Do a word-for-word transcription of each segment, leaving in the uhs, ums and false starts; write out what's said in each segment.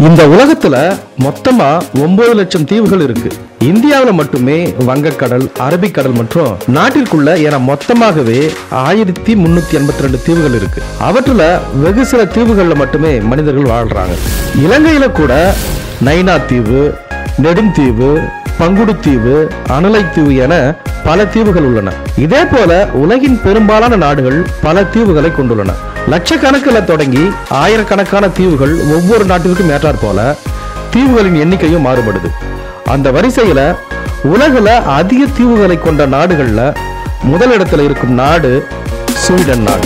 இந்த உலகத்துல மொத்தமா ஒன்பது லட்சம் தீவுகள் இருக்கு. இந்தியாவில் மட்டுமே வங்கக்கடல், அரபிக்கடல் மற்றும் நாட்டிற்குள்ள என மொத்தமாகவே ஆயிரத்தி முன்னூத்தி எண்பத்தி ரெண்டு தீவுகள் இருக்கு. அவற்றுல வெகு சில தீவுகள்ல மட்டுமே மனிதர்கள் வாழ்றாங்க. இலங்கையில கூட நைனா தீவு, நெடுந்தீவு, பங்குடு தீவு, அனலை தீவு என பல தீவுகள் உள்ளன. இதே போல உலகின் பெரும்பாலான நாடுகள் பல தீவுகளை கொண்டுள்ளன. லட்சக்கணக்கில் தொடங்கி ஆயிரக்கணக்கான தீவுகள் ஒவ்வொரு நாட்டிற்கும் ஏற்றாற் போல தீவுகளின் எண்ணிக்கையும் மாறுபடுது. அந்த வரிசையில உலகில அதிக தீவுகளை கொண்ட நாடுகள்ல முதலிடத்தில் இருக்கும் நாடு ஸ்வீடன் நாடு.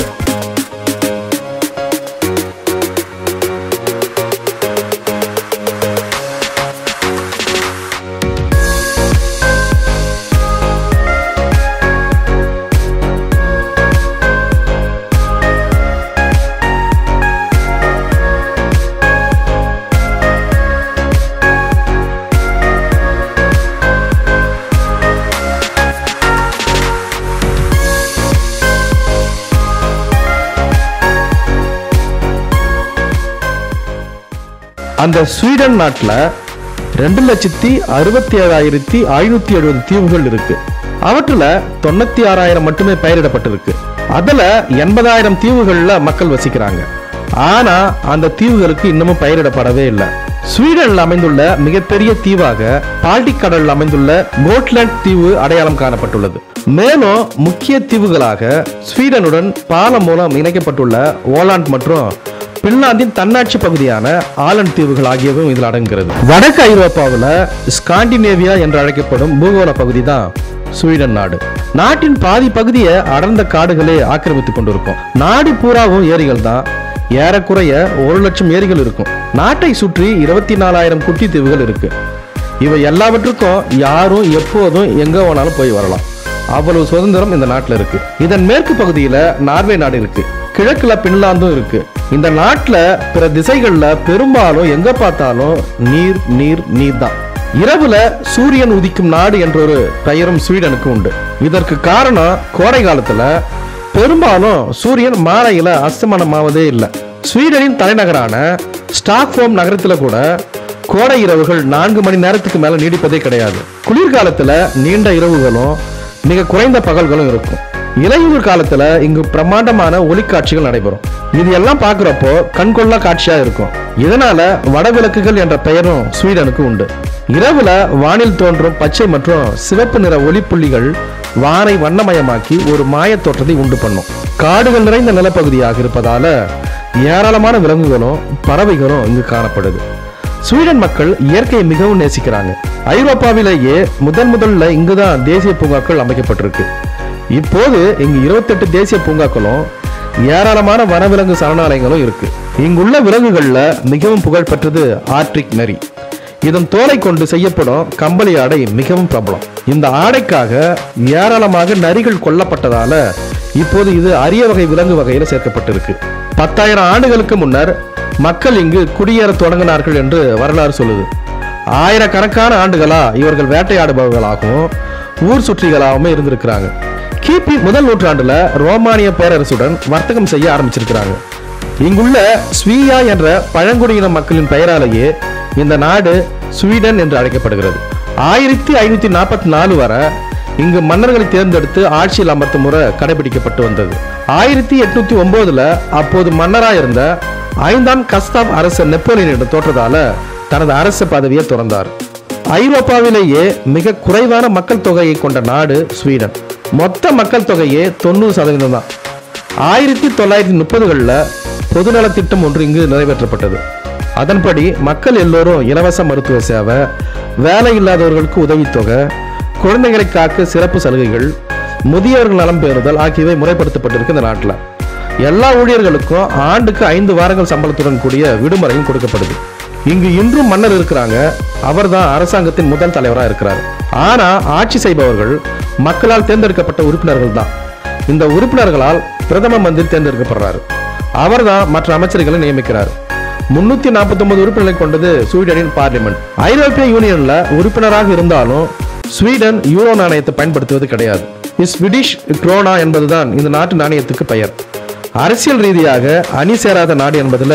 அந்த ஸ்வீடன் நாட்டுல ரெண்டு லட்சத்தி அறுபத்தி ஏழாயிரத்தி ஐநூத்தி எழுபது தீவுகள் இருக்கு. அவற்றுல தொண்ணூத்தி ஆறாயிரம் மட்டுமே பெயரிடப்பட்டிருக்கு. அதுல எண்பதாயிரம் தீவுகள்ல மக்கள் வசிக்கிறாங்க. ஆனா அந்த தீவுகளுக்கு இன்னமும் பெயரிடப்படவே இல்லை. ஸ்வீடனில் அமைந்துள்ள மிகப்பெரிய தீவாக பால்டிக் கடலில் அமைந்துள்ள கோட்லாண்ட் தீவு அடையாளம் காணப்பட்டுள்ளது. மேலும் முக்கிய தீவுகளாக ஸ்வீடனுடன் பாலம் மூலம் இணைக்கப்பட்டுள்ள ஓலாண்ட் மற்றும் பின்லாந்தின் தன்னாட்சி பகுதியான ஆலண்ட் தீவுகள் ஆகியவையும் இதில் அடங்குகிறது. வடக்கு ஐரோப்பாவில் ஸ்காண்டினேவியா என்று அழைக்கப்படும் பூகோள பகுதி தான் ஸ்வீடன் நாடு. நாட்டின் பாதி பகுதியை அடர்ந்த காடுகளே ஆக்கிரமித்துக் கொண்டிருக்கும். நாடு பூராவும் ஏரிகள் தான். ஏறக்குறைய ஒரு லட்சம் ஏரிகள் இருக்கும். நாட்டை சுற்றி இருபத்தி நாலாயிரம் குட்டி தீவுகள் இருக்கு. இவை எல்லாவற்றுக்கும் யாரும் எப்போதும் எங்க வேணாலும் போய் வரலாம். அவ்வளவு சுதந்திரம் இந்த நாட்டில் இருக்கு. இதன் மேற்கு பகுதியில நார்வே நாடு இருக்கு. கிழக்குல பின்லாந்தும் இருக்கு. இந்த நாட்டுல பிற திசைகள்ல பெரும்பாலும் எங்க பார்த்தாலும் நீர் நீர் நீர் தான். இரவுல சூரியன் உதிக்கும் நாடு என்ற ஒரு பெயரும் ஸ்வீடனுக்கு உண்டு. இதற்கு காரணம் கோடை காலத்துல பெரும்பாலும் சூரியன் மாலையில அஸ்தமனமாவதே இல்லை. ஸ்வீடனின் தலைநகரான ஸ்டாக்ஹோம் நகரத்துல கூட கோடை இரவுகள் நான்கு மணி நேரத்துக்கு மேல நீடிப்பதே கிடையாது. குளிர்காலத்துல நீண்ட இரவுகளும் மிக குறைந்த பகல்களும் இருக்கும். இலையுதிர் காலத்துல இங்கு பிரம்மாண்டமான ஒளிக்காட்சிகள் நடைபெறும். இது எல்லாம் பார்க்கிறப்போ கண்கொள்ளா காட்சியா இருக்கும். இதனால வடவிளக்குகள் என்ற பெயரும் ஸ்வீடனுக்கு உண்டு. இரவுல வானில் தோன்றும் பச்சை மற்றும் சிவப்பு நிற ஒளிப்புள்ளிகள் வானை வண்ணமயமாக்கி ஒரு மாய தோற்றத்தை உண்டு பண்ணும். காடுகள் நிறைந்த நிலப்பகுதியாக இருப்பதால ஏராளமான விலங்குகளும் பறவைகளும் இங்கு காணப்படுது. ஸ்வீடன் மக்கள் இயற்கையை மிகவும் நேசிக்கிறாங்க. ஐரோப்பாவிலேயே முதன் முதல்ல இங்குதான் தேசிய பூங்காக்கள் அமைக்கப்பட்டிருக்கு. இப்போது இங்கு இருபத்தி எட்டு தேசிய பூங்காக்களும் ஏராளமான வனவிலங்கு சரணாலயங்களும் இருக்கு. இங்குள்ள விலங்குகள்ல மிகவும் புகழ்பெற்றது ஆர்டிக் நரி. இதன் தோலை கொண்டு செய்யப்படும் கம்பளி ஆடை மிகவும் பிரபலம். இந்த ஆடைக்காக ஏராளமாக நரிகள் கொல்லப்பட்டதால இப்போது இது அரிய வகை விலங்கு வகையில் சேர்க்கப்பட்டிருக்கு. பத்தாயிரம் ஆண்டுகளுக்கு முன்னர் மக்கள் இங்கு குடியேற தொடங்கினார்கள் என்று வரலாறு சொல்லுது. ஆயிரக்கணக்கான ஆண்டுகளா இவர்கள் வேட்டையாடுபவர்களாகவும் ஊர் சுற்றிகளாகவும் இருந்திருக்கிறாங்க. கிபி முதல் நூற்றாண்டுல ரோமானிய பேரரசுடன் வர்த்தகம் செய்ய ஆரம்பிச்சிருக்கிறாங்க. இங்குள்ள ஸ்வீயா என்ற பழங்குடியின மக்களின் பெயராலேயே இந்த நாடு ஸ்வீடன் என்று அழைக்கப்படுகிறது. ஆயிரத்தி ஐநூத்தி நாற்பத்தி நாலு வரை இங்கு மன்னர்களை தேர்ந்தெடுத்து ஆட்சியில் அமர்த்தும் முறை கடைபிடிக்கப்பட்டு வந்தது. ஆயிரத்தி எட்நூத்தி ஒன்பதுல அப்போது மன்னராக இருந்த ஐந்தாம் கஸ்தாவ் அரசர் நெப்போலியனிடம் தோற்றதால தனது அரச பதவியை துறந்தார். ஐரோப்பாவிலேயே மிக குறைவான மக்கள் தொகையை கொண்ட நாடு ஸ்வீடன். மொத்த மக்கள் தொகையே தொண்ணூறு சதவீதம் தான். ஆயிரத்தி தொள்ளாயிரத்தி முப்பதுகள்ல பொதுநல திட்டம் ஒன்று இங்கு நிறைவேற்றப்பட்டது. அதன்படி மக்கள் எல்லோரும் இலவச மருத்துவ சேவை, வேலை இல்லாதவர்களுக்கு உதவித்தொகை, குழந்தைகளை காக்க சிறப்பு சலுகைகள், முதியவர்கள் நலம் பெறுதல் ஆகியவை முறைப்படுத்தப்பட்டிருக்கு. இந்த நாட்டில் எல்லா ஊழியர்களுக்கும் ஆண்டுக்கு ஐந்து வாரங்கள் சம்பளத்துடன் கூடிய விடுமுறையும் கொடுக்கப்படுது. இங்கு இன்றும் மன்னர் இருக்கிறாங்க. அவர் தான் அரசாங்கத்தின் முதல் தலைவராக இருக்கிறார். ஆனா ஆட்சி செய்பவர்கள் மக்களால் தேர்ந்தெடுக்கப்பட்ட உறுப்பினர்கள் தான். இந்த உறுப்பினர்களால் பிரதம மந்திரி தேர்ந்தெடுக்கப்படுறாரு. அவர் தான் மற்ற அமைச்சர்களை நியமிக்கிறார். முன்னூத்தி நாற்பத்தி ஒன்பது உறுப்பினர்களை கொண்டது ஸ்வீடனின் பார்லிமெண்ட். ஐரோப்பிய யூனியன்ல உறுப்பினராக இருந்தாலும் ஸ்வீடன் யூரோ நாணயத்தை பயன்படுத்துவது கிடையாது. ஸ்வீடிஷ் குரோனா என்பதுதான் இந்த நாட்டு நாணயத்துக்கு பெயர். அரசியல் ரீதியாக அணி சேராத நாடு என்பதுல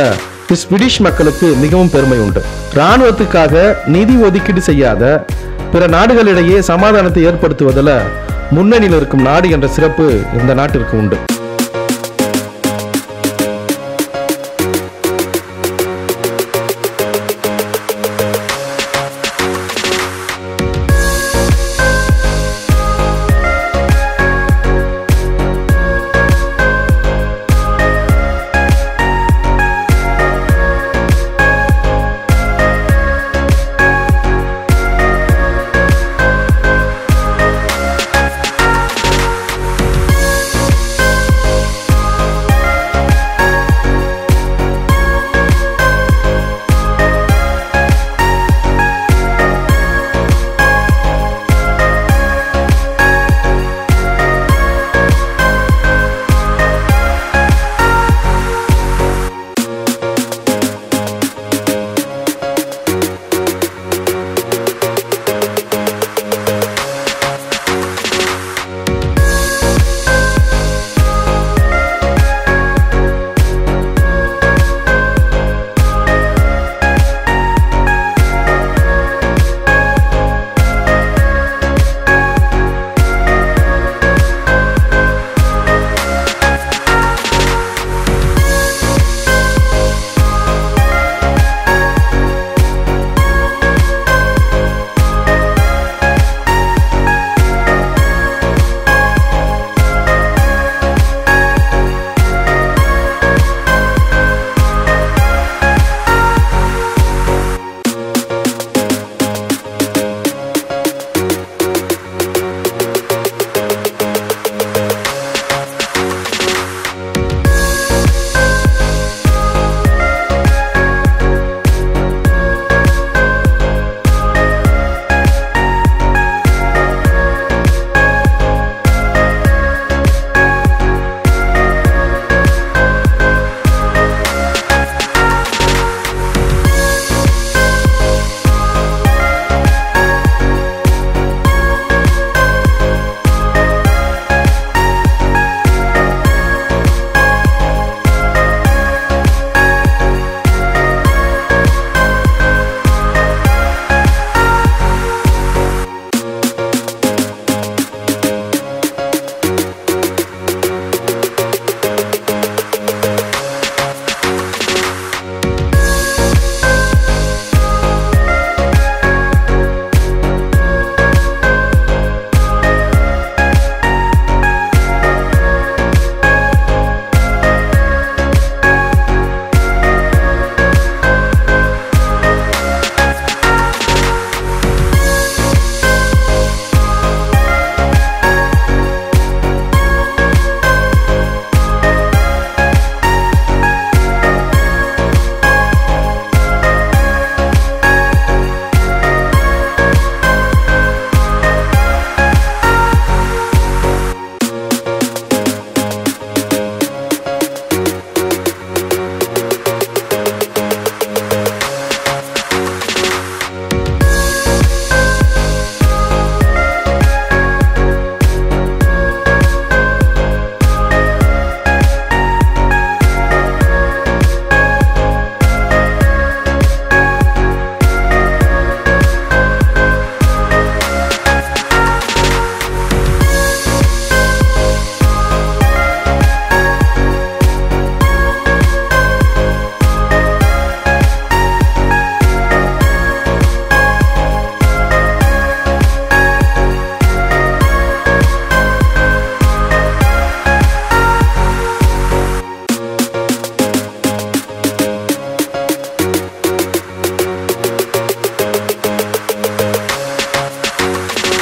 ஸ்வீடிஷ் மக்களுக்கு மிகவும் பெருமை உண்டு. இராணுவத்துக்காக நிதி ஒதுக்கீடு செய்யாத பிற நாடுகளிடையே சமாதானத்தை ஏற்படுத்துவதில் முன்னணியில் இருக்கும் நாடு என்ற சிறப்பு இந்த நாட்டிற்கு உண்டு.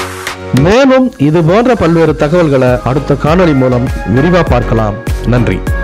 மேலும் இது போன்ற பல்வேறு தகவல்களை அடுத்த காணொளி மூலம் விரிவா பார்க்கலாம். நன்றி.